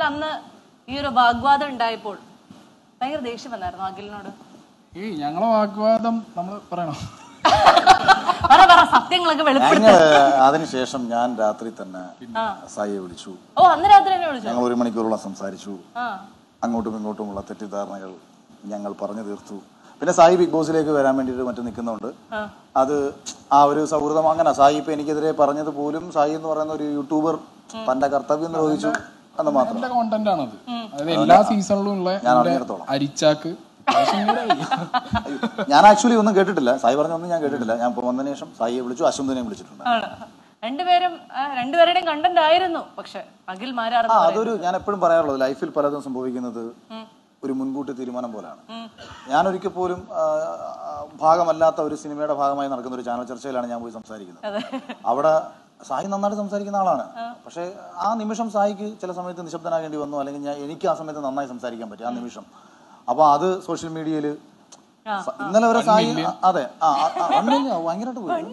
അന്ന് ഈ ഒരു വാഗ്വാദം ഉണ്ടായപ്പോൾ ഭയങ്കര ദേഷ്യം വന്നായിരുന്നു അഖിലിനോട്? ഞങ്ങളെ വാഗ്വാദം നമ്മൾ പറയണോ? സത്യങ്ങളൊക്കെ വെളിപ്പെടുത്തി. അതിനുശേഷം ഞാൻ രാത്രി തന്നെ സായിയെ വിളിച്ചു. അന്ന് രാത്രി തന്നെ വിളിച്ചു. ഞങ്ങൾ 1 മണിക്കൂറോളം സംസാരിച്ചു. അങ്ങോട്ടും ഇങ്ങോട്ടുമുള്ള തെറ്റിദ്ധാരണകൾ ഞങ്ങൾ പറഞ്ഞു തീർത്തു. പിന്നെ സായി ബിഗ് ബോസിലേക്ക് വരാൻ വേണ്ടിയിട്ട് മറ്റും നിൽക്കുന്നുണ്ട്. അത് ആ ഒരു സൗഹൃദം അങ്ങനെ. സായി ഇപ്പൊ എനിക്കെതിരെ പറഞ്ഞത് പോലും സായി എന്ന് പറയുന്ന ഒരു യൂട്യൂബർ തന്റെ കർത്തവ്യം നിർവഹിച്ചു എന്ന് മാത്രം. കോണ്ടന്റ് ആണത്. എല്ലാ സീസണിലും ഉള്ള ഞാൻ അറിഞ്ഞിടത്തോളം അരിച്ചാക്ക് ഞാൻ ആക്ച്വലി ഒന്നും കേട്ടിട്ടില്ല. സായി പറഞ്ഞൊന്നും ഞാൻ കേട്ടിട്ടില്ല. ഞാൻ ഇപ്പൊ വന്നതിന് ശേഷം സായിയെ വിളിച്ചു, അശ്വന്തിനെയും വിളിച്ചിട്ടുണ്ട്. രണ്ടുപേരുടെയും കണ്ടന്റ് ആയിരുന്നു. പക്ഷെ അഖിൽ മാരാർ അതൊരു ഞാൻ എപ്പോഴും പറയാറുള്ളത്, ലൈഫിൽ പലതും സംഭവിക്കുന്നത് ഒരു മുൻകൂട്ടി തീരുമാനം പോലെയാണ്. ഞാൻ ഒരിക്കൽ പോലും ഭാഗമല്ലാത്ത ഒരു സിനിമയുടെ ഭാഗമായി നടക്കുന്ന ഒരു ചാനൽ ചർച്ചയിലാണ് ഞാൻ പോയി സംസാരിക്കുന്നത്. അവിടെ സായി നന്നായിട്ട് സംസാരിക്കുന്ന ആളാണ്. പക്ഷെ ആ നിമിഷം സായിക്ക് ചില സമയത്ത് നിശബ്ദനാകേണ്ടി വന്നു, അല്ലെങ്കിൽ എനിക്ക് ആ സമയത്ത് നന്നായി സംസാരിക്കാൻ പറ്റി ആ നിമിഷം. അപ്പൊ അത് സോഷ്യൽ മീഡിയയില് ഇന്നലെ വരെ സായി അതെ ഭയങ്കരമായിട്ട് പോയി.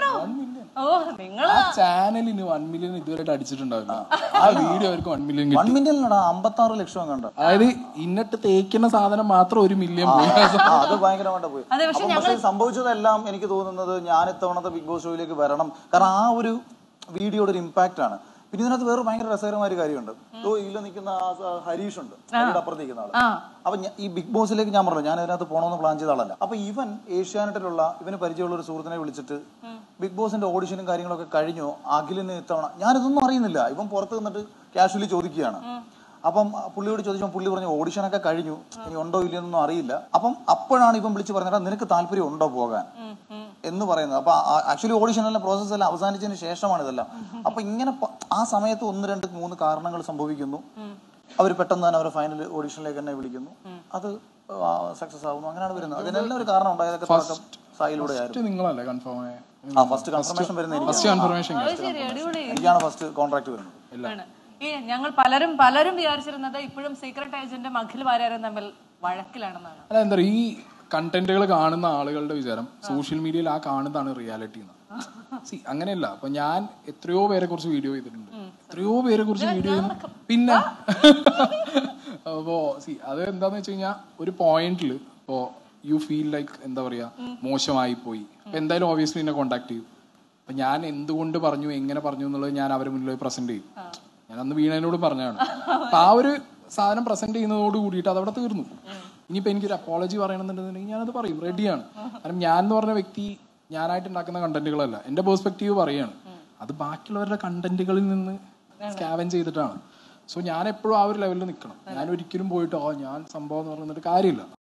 ചാനലിന് 1 മില്യൺ ഇതുവരെ അടിച്ചിട്ടുണ്ടാവില്ല. ആ വീഡിയോ അവർക്ക് 1 മില്യൺ 1 മില്യണിലടാ 56 ലക്ഷം കണ്ട. അതായത് ഇന്നിട്ട് തേക്കുന്ന സാധനം മാത്രം 1 മില്യൺ പോയി. അത് ഭയങ്കരമായിട്ട് പോയി. പക്ഷെ സംഭവിച്ചതെല്ലാം എനിക്ക് തോന്നുന്നത് ഞാൻ ഇത്തവണത്തെ ബിഗ് ബോസ് ഷോയിലേക്ക് വരണം, കാരണം ആ ഒരു വീഡിയോയുടെ ഒരു ഇമ്പാക്ട് ആണ്. പിന്നെ ഇതിനകത്ത് വേറെ ഭയങ്കര രസകരമായ ഒരു കാര്യമുണ്ട്. ഇതിൽ നിൽക്കുന്ന ഹരീഷ് ഉണ്ട്, അപ്പുറത്തേക്കുന്ന ആള്. അപ്പൊ ഈ ബിഗ് ബോസിലേക്ക് ഞാൻ പറഞ്ഞു, ഞാൻ ഇതിനകത്ത് പോകണമെന്ന് പ്ലാൻ ചെയ്ത ആളല്ല. അപ്പൊ ഇവൻ ഏഷ്യാനെറ്റിലുള്ള ഇവന് പരിചയമുള്ള ഒരു സുഹൃത്തിനെ വിളിച്ചിട്ട് ബിഗ് ബോസിന്റെ ഓഡിഷനും കാര്യങ്ങളൊക്കെ കഴിഞ്ഞു, അഖിലിന് ഇത്തവണ ഞാനിതൊന്നും അറിയുന്നില്ല. ഇവൻ പുറത്ത് നിന്നിട്ട് കാഷ്വലി ചോദിക്കുകയാണ്. അപ്പം പുള്ളിയോട് ചോദിച്ചപ്പോൾ പുള്ളി പറഞ്ഞു ഓഡിഷനൊക്കെ കഴിഞ്ഞു, ഇനി ഉണ്ടോ ഇല്ലയെന്നൊന്നും അറിയില്ല. അപ്പോഴാണ് ഇവൻ വിളിച്ച് പറഞ്ഞത് നിനക്ക് താല്പര്യം ഉണ്ടോ പോകാൻ എന്ന് പറയുന്നത്. അപ്പൊ ആക്ച്വലി ഓഡിഷൻ എല്ലാം പ്രോസസ് എല്ലാം അവസാനിച്ചതിന് ശേഷമാണ് ഇതെല്ലാം. അപ്പൊ ഇങ്ങനെ ആ സമയത്ത് 1, 2, 3 കാരണങ്ങൾ സംഭവിക്കുന്നു. അവർ പെട്ടെന്ന് തന്നെ അവരെ ഫൈനൽ ഓഡിഷനിലേക്ക് തന്നെ വിളിക്കുന്നു. അത് സക്സസ് ആവുന്നു. അങ്ങനെയാണ് വരുന്നത്. അതിനെല്ലാം ഒരു കാരണം ഉണ്ടായതൊക്കെ സായിലൂടെ ആയിരുന്നു. ഫസ്റ്റ് കൺഫർമേഷൻ വരുന്നത് എനിക്കാണ്. ഫസ്റ്റ് കോൺട്രാക്ട് വരുന്നത്. ഞങ്ങൾ പലരും വിചാരിച്ചിരുന്നത് ഇപ്പോഴും സീക്രട്ട് ഏജന്റും അഖിൽ മാരാരും തമ്മിൽ വഴക്കിലാണെന്നാണ്. അല്ല, എന്താ ഈ കണ്ടന്റുകൾ കാണുന്ന ആളുകളുടെ വിചാരം സോഷ്യൽ മീഡിയയിൽ ആ കാണുന്നതാണ് റിയാലിറ്റി എന്ന്. അങ്ങനെയല്ല. അപ്പൊ ഞാൻ എത്രയോ പേരെ കുറിച്ച് വീഡിയോ ചെയ്തിട്ടുണ്ട്, പിന്നെ അപ്പോ അത് എന്താന്ന് വെച്ച് കഴിഞ്ഞാൽ ഒരു പോയിന്റിൽ ഇപ്പോ യു ഫീൽ ലൈക്ക് എന്താ പറയാ മോശമായി പോയി, അപ്പൊ എന്തായാലും ഓബിയസ്ലി എന്നെ കോണ്ടാക്ട് ചെയ്യും. അപ്പൊ ഞാൻ എന്തുകൊണ്ട് പറഞ്ഞു, എങ്ങനെ പറഞ്ഞു എന്നുള്ളത് ഞാൻ അവരെ മുന്നിൽ പ്രസന്റ് ചെയ്യും. ഞാൻ അന്ന് വീണേനോട് പറഞ്ഞതാണ്. അപ്പൊ ആ ഒരു സാധനം പ്രസന്റ് ചെയ്യുന്നതോട് കൂടിയിട്ട് അതവിടെ തീർന്നു. ഇനിയിപ്പോൾ എനിക്കൊരു അപ്പോളജി പറയണമെന്നുണ്ടെന്നുണ്ടെങ്കിൽ ഞാനത് പറയും, റെഡിയാണ്. കാരണം ഞാൻ എന്ന് പറഞ്ഞ വ്യക്തി ഞാനായിട്ട് ഉണ്ടാക്കുന്ന കണ്ടന്റുകളല്ല, എൻ്റെ പെർസ്പെക്റ്റീവ് പറയാണ്. അത് ബാക്കിയുള്ളവരുടെ കണ്ടന്റുകളിൽ നിന്ന് സ്കാവൻ ചെയ്തിട്ടാണ്. സോ ഞാൻ എപ്പോഴും ആ ഒരു ലെവലിൽ നിൽക്കണം. ഞാൻ ഒരിക്കലും പോയിട്ട് ഞാൻ സംഭവം എന്ന് പറഞ്ഞിട്ട് കാര്യമില്ല.